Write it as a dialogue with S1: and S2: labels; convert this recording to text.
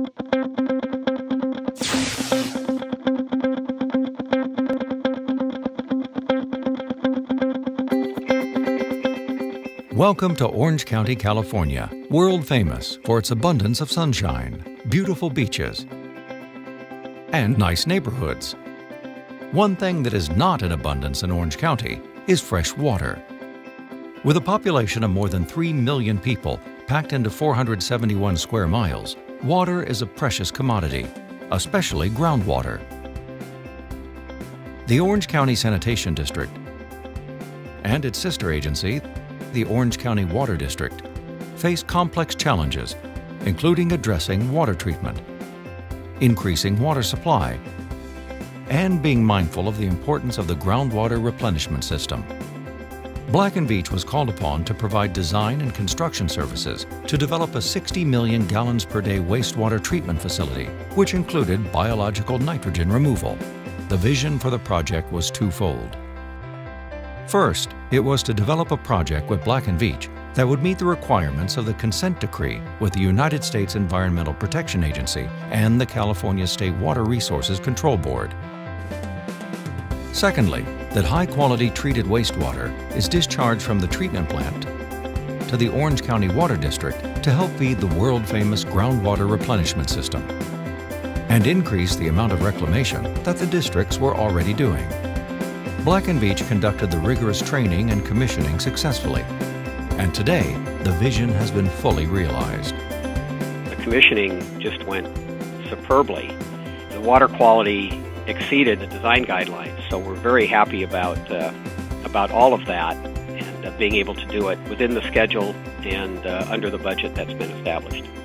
S1: Welcome to Orange County, California, world famous for its abundance of sunshine, beautiful beaches, and nice neighborhoods. One thing that is not in abundance in Orange County is fresh water. With a population of more than 3 million people packed into 471 square miles, water is a precious commodity, especially groundwater. The Orange County Sanitation District and its sister agency, the Orange County Water District, face complex challenges, including addressing water treatment, increasing water supply, and being mindful of the importance of the Groundwater Replenishment System. Black & Veatch was called upon to provide design and construction services to develop a 60 million gallons per day wastewater treatment facility, which included biological nitrogen removal. The vision for the project was twofold. First, it was to develop a project with Black & Veatch that would meet the requirements of the consent decree with the United States Environmental Protection Agency and the California State Water Resources Control Board. Secondly, that high-quality treated wastewater is discharged from the treatment plant to the Orange County Water District to help feed the world-famous Groundwater Replenishment System and increase the amount of reclamation that the districts were already doing. Black & Veatch conducted the rigorous training and commissioning successfully, and today the vision has been fully realized.
S2: The commissioning just went superbly. The water quality exceeded the design guidelines, so we're very happy about all of that and being able to do it within the schedule and under the budget that's been established.